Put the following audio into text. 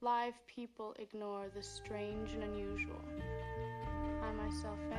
Live people ignore the strange and unusual. I myself